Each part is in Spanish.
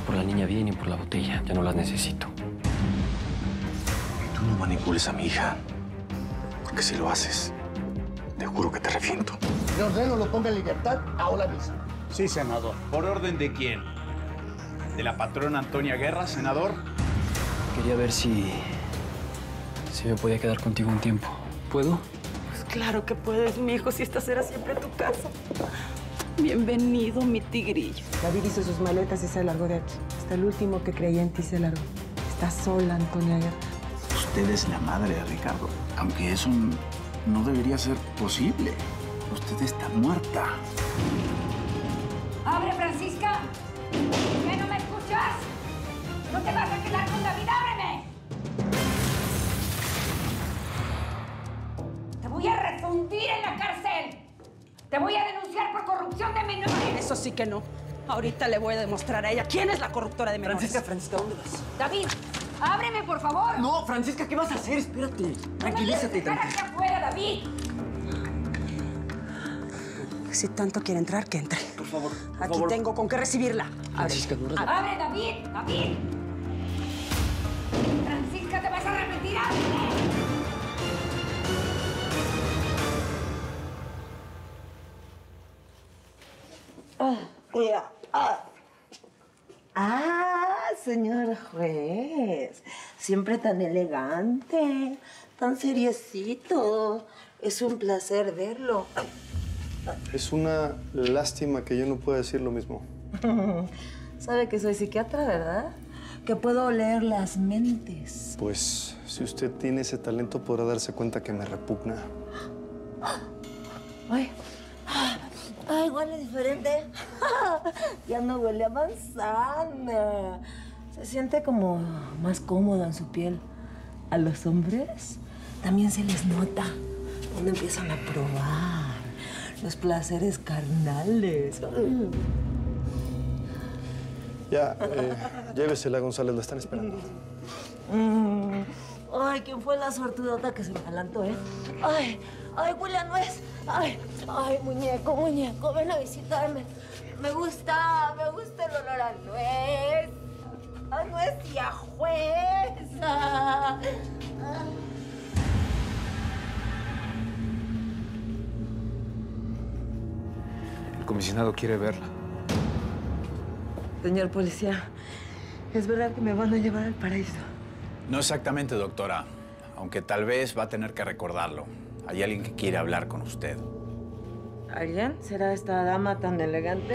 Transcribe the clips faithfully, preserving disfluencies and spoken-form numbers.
por la niña bien y por la botella. Ya no las necesito. Tú no manipules a mi hija. Porque si lo haces, te juro que te reviento. Le ordeno lo ponga en libertad ahora mismo. Sí, senador. ¿Por orden de quién? ¿De la patrona Antonia Guerra, senador? Quería ver si... si me podía quedar contigo un tiempo. ¿Puedo? Pues claro que puedes, mi hijo, si esta será siempre tu casa. Bienvenido, mi tigrillo. David hizo sus maletas y se largó de aquí. Hasta el último que creía en ti se largó. Estás sola, Antonia Guerra. Usted es la madre de Ricardo, aunque eso no debería ser posible. Usted está muerta. ¡Abre, Francisca! ¿Qué no me escuchas? ¡No te vas a quedar con David! ¡Ábreme! ¡Te voy a refundir en la cárcel! ¡Te voy a denunciar por corrupción de menores! Eso sí que no. Ahorita le voy a demostrar a ella quién es la corruptora de menores. Francisca, Francisca, ¿dónde vas? ¡David! ¡Ábreme, por favor! No, Francisca, ¿qué vas a hacer? Espérate. Tranquilízate. ¡No me dejes aquí afuera, David! Si tanto quiere entrar, que entre. Por favor, por Aquí favor. tengo con qué recibirla. Francisca, no eres... ¡Abre, David! ¡David! ¡Francisca, te vas a arrepentir! ¡Ábreme! Ah, ya. Ah. ah, señor juez. Siempre tan elegante, tan seriecito. Es un placer verlo. Es una lástima que yo no pueda decir lo mismo. Sabe que soy psiquiatra, ¿verdad? Que puedo leer las mentes. Pues, si usted tiene ese talento, podrá darse cuenta que me repugna. Ay, ay, huele diferente. Ya no huele a manzana. Se siente como más cómoda en su piel. A los hombres también se les nota cuando empiezan a probar los placeres carnales. Ya, eh, llévesela, González, la están esperando. Mm. Ay, ¿quién fue la suertudota que se me adelantó, eh? Ay, ay, huele a nuez. Ay, ay, muñeco, muñeco, ven a visitarme. Me gusta, me gusta el olor a nuez. A nuez y a juez. Ah. El comisionado quiere verla. Señor policía, ¿es verdad que me van a llevar al paraíso? No exactamente, doctora. Aunque tal vez va a tener que recordarlo. Hay alguien que quiere hablar con usted. ¿Alguien? ¿Será esta dama tan elegante?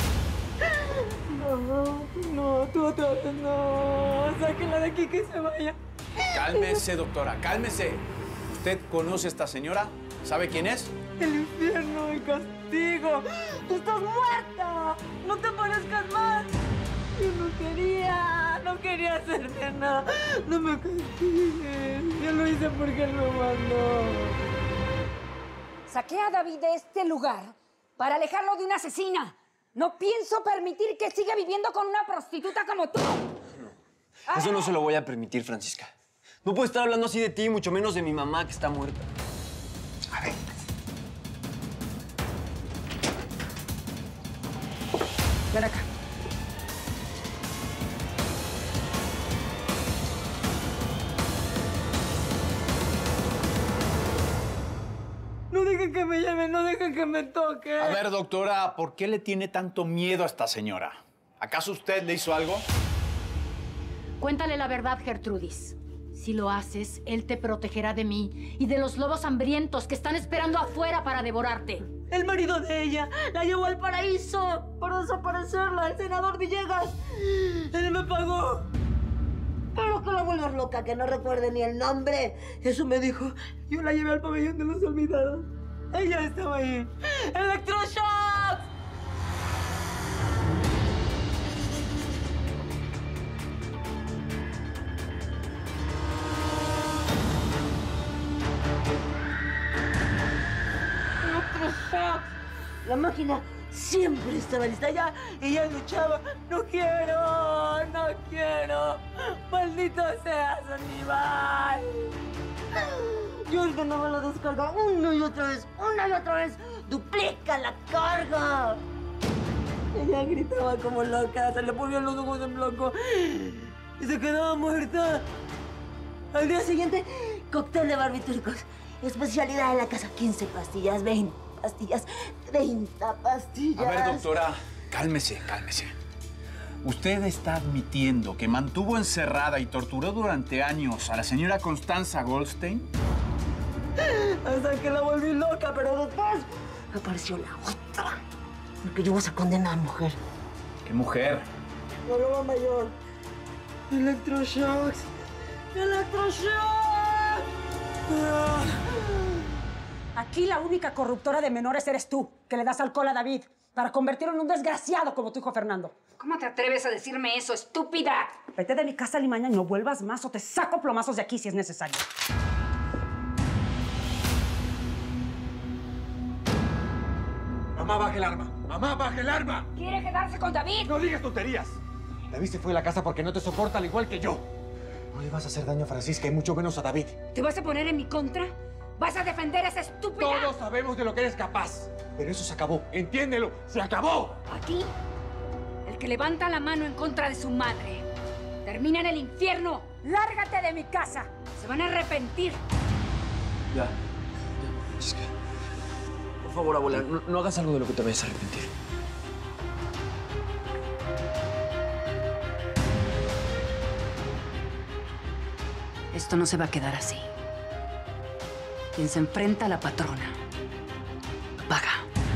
No, no, tú otra vez no. Sáquela de aquí, que se vaya. Cálmese, doctora, cálmese. ¿Usted conoce a esta señora? ¿Sabe quién es? El infierno, el castigo. ¡Estás muerta! ¡No te parezcas más! Yo no quería, no quería hacerte nada. No me castigues. Yo lo hice porque él me mandó. Saqué a David de este lugar para alejarlo de una asesina. No pienso permitir que siga viviendo con una prostituta como tú. No. Eso no se lo voy a permitir, Francisca. No puedo estar hablando así de ti, mucho menos de mi mamá que está muerta. A ver. Ven acá. No dejen que me lleven, no dejen que me toque. A ver, doctora, ¿por qué le tiene tanto miedo a esta señora? ¿Acaso usted le hizo algo? Cuéntale la verdad, Gertrudis. Si lo haces, él te protegerá de mí y de los lobos hambrientos que están esperando afuera para devorarte. El marido de ella la llevó al paraíso por desaparecerla, el senador Villegas. Él me pagó. Pero que la vuelvas loca, que no recuerde ni el nombre. Eso me dijo. Yo la llevé al pabellón de los olvidados. Ella estaba ahí. ¡Electroshock! ¡Electroshock! La máquina siempre estaba lista. Ella, ella luchaba. No quiero, no quiero. Maldito seas, animal. Yo ordenaba la descarga una y otra vez, una y otra vez. Duplica la carga. Ella gritaba como loca, se le ponían los ojos en blanco y se quedaba muerta. Al día siguiente, cóctel de barbitúricos. Especialidad de la casa, quince pastillas, veinte pastillas, treinta pastillas. A ver, doctora, cálmese, cálmese. Usted está admitiendo que mantuvo encerrada y torturó durante años a la señora Constanza Goldstein. Hasta que la volví loca, pero después apareció la otra. Porque yo vas a condenar a mujer. ¿Qué mujer? La loba mayor. Electroshocks. Electroshocks. Aquí la única corruptora de menores eres tú, que le das alcohol a David para convertirlo en un desgraciado como tu hijo Fernando. ¿Cómo te atreves a decirme eso, estúpida? Vete de mi casa, Limaña, y no vuelvas más o te saco plomazos de aquí si es necesario. Mamá, baja el arma. Mamá, baja el arma. ¿Quiere quedarse con David? No digas tonterías. David se fue de la casa porque no te soporta al igual que yo. No le vas a hacer daño a Francisca y mucho menos a David. ¿Te vas a poner en mi contra? ¿Vas a defender a esa estúpida? Todos sabemos de lo que eres capaz. Pero eso se acabó. Entiéndelo. ¡Se acabó! Aquí, el que levanta la mano en contra de su madre termina en el infierno. ¡Lárgate de mi casa! Se van a arrepentir. Ya. Ya, Francisca. Por favor, abuela, no, no hagas algo de lo que te vayas a arrepentir. Esto no se va a quedar así. Quien se enfrenta a la patrona, paga.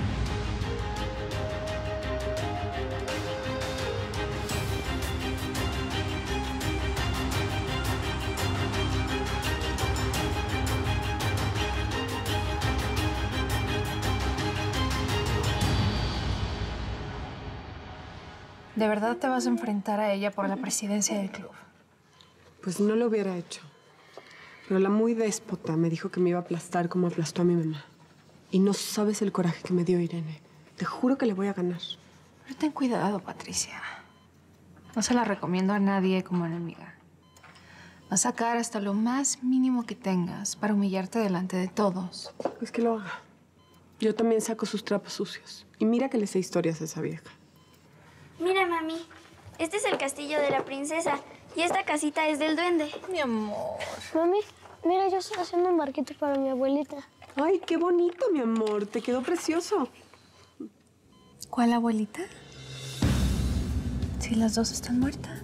¿De verdad te vas a enfrentar a ella por la presidencia del club? Pues no lo hubiera hecho. Pero la muy déspota me dijo que me iba a aplastar como aplastó a mi mamá. Y no sabes el coraje que me dio Irene. Te juro que le voy a ganar. Pero ten cuidado, Patricia. No se la recomiendo a nadie como enemiga. Va a sacar hasta lo más mínimo que tengas para humillarte delante de todos. Pues que lo haga. Yo también saco sus trapos sucios. Y mira que le sé historias a esa vieja. Mira, mami. Este es el castillo de la princesa. Y esta casita es del duende. Mi amor. Mami, mira, yo estoy haciendo un barquito para mi abuelita. Ay, qué bonito, mi amor. Te quedó precioso. ¿Cuál abuelita? Si las dos están muertas.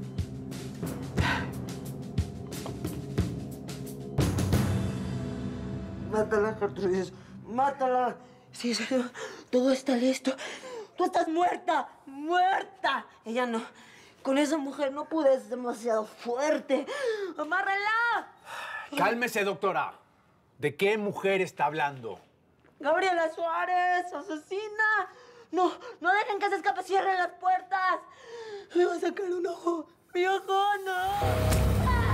Mátala, Gertrudis. Mátala. Sí, sí, todo está listo. Tú estás muerta. Muerta. Ella no. Con esa mujer no pude, es demasiado fuerte. ¡Amárrala! Cálmese, doctora. ¿De qué mujer está hablando? Gabriela Suárez, asesina. No, no dejen que se escape, cierren las puertas. Me va a sacar un ojo. Mi ojo, no.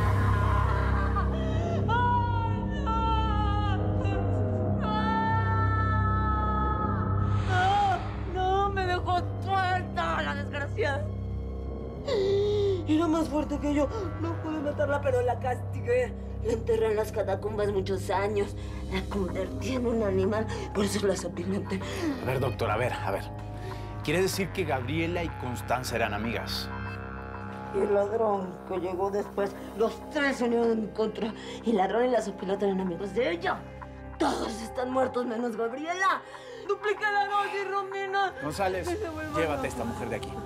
Era más fuerte que yo. No pude matarla, pero la castigué. La enterré en las catacumbas muchos años. La convertí en un animal. Por eso la sopiloté. A ver, doctor, a ver, a ver. ¿Quiere decir que Gabriela y Constanza eran amigas? Y el ladrón que llegó después, los tres se unieron en mi contra. El ladrón y la sopilota eran amigos de ella. Todos están muertos menos Gabriela. Duplica la dosis, Romina. González, llévate a esta mujer de aquí.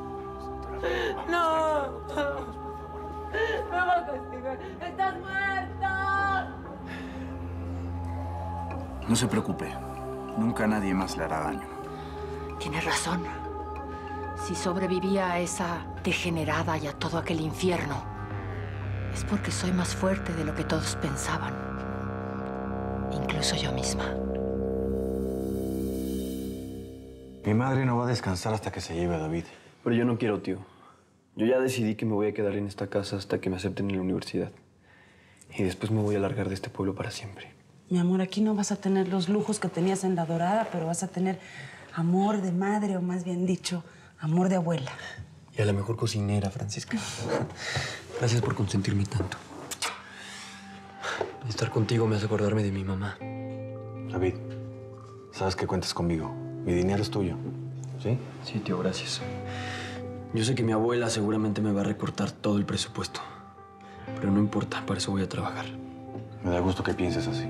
No. Me va a castigar. ¡Estás muerta! No se preocupe. Nunca nadie más le hará daño. Tienes razón. Si sobrevivía a esa degenerada y a todo aquel infierno, es porque soy más fuerte de lo que todos pensaban. Incluso yo misma. Mi madre no va a descansar hasta que se lleve a David. Pero yo no quiero, tío. Yo ya decidí que me voy a quedar en esta casa hasta que me acepten en la universidad. Y después me voy a largar de este pueblo para siempre. Mi amor, aquí no vas a tener los lujos que tenías en La Dorada, pero vas a tener amor de madre, o más bien dicho, amor de abuela. Y a la mejor cocinera, Francisca. Gracias por consentirme tanto. Estar contigo me hace acordarme de mi mamá. David, sabes que cuentas conmigo. Mi dinero es tuyo. ¿Sí? Sí, tío, gracias. Yo sé que mi abuela seguramente me va a recortar todo el presupuesto. Pero no importa, para eso voy a trabajar. Me da gusto que pienses así.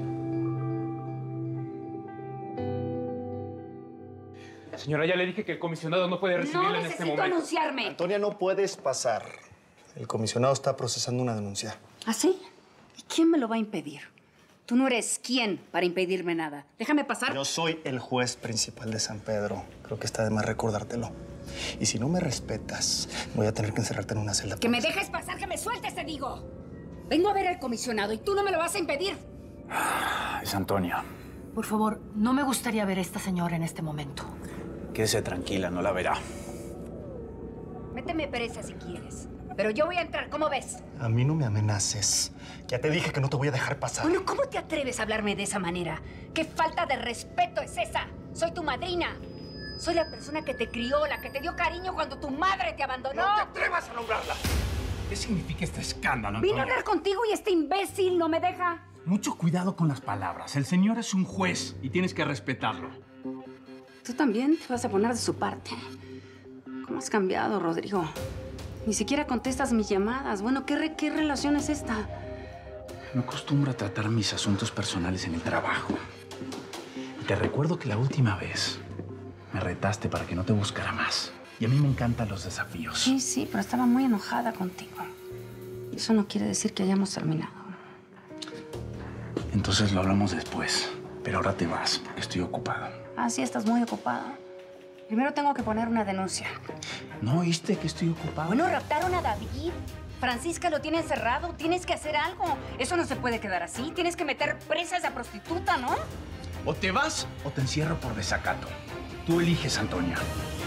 Señora, ya le dije que el comisionado no puede recibirla en este momento. No necesito anunciarme. Antonia, no puedes pasar. El comisionado está procesando una denuncia. ¿Ah, sí? ¿Y quién me lo va a impedir? Tú no eres quién para impedirme nada. Déjame pasar. Yo soy el juez principal de San Pedro. Creo que está de más recordártelo. Y si no me respetas, voy a tener que encerrarte en una celda. Que me dejes pasar, que me sueltes, te digo. Vengo a ver al comisionado y tú no me lo vas a impedir. Es Antonia. Por favor, no me gustaría ver a esta señora en este momento. Quédese tranquila, no la verá. Méteme presa si quieres. Pero yo voy a entrar, ¿cómo ves? A mí no me amenaces. Ya te dije que no te voy a dejar pasar. Bueno, ¿cómo te atreves a hablarme de esa manera? ¿Qué falta de respeto es esa? Soy tu madrina. Soy la persona que te crió, la que te dio cariño cuando tu madre te abandonó. ¡No te atrevas a nombrarla! ¿Qué significa este escándalo, Antonia? Vine a hablar contigo y este imbécil no me deja. Mucho cuidado con las palabras. El señor es un juez y tienes que respetarlo. Tú también te vas a poner de su parte. ¿Cómo has cambiado, Rodrigo? Ni siquiera contestas mis llamadas. Bueno, ¿qué, re qué relación es esta? No acostumbro a tratar mis asuntos personales en el trabajo. Y te recuerdo que la última vez me retaste para que no te buscara más. Y a mí me encantan los desafíos. Sí, sí, pero estaba muy enojada contigo. Eso no quiere decir que hayamos terminado. Entonces lo hablamos después. Pero ahora te vas, porque estoy ocupado. Ah, sí, estás muy ocupado. Primero tengo que poner una denuncia. ¿No oíste que estoy ocupado? Bueno, raptaron a David. Francisca lo tiene encerrado. Tienes que hacer algo. Eso no se puede quedar así. Tienes que meter presa a esa prostituta, ¿no? O te vas o te encierro por desacato. Tú eliges, Antonia.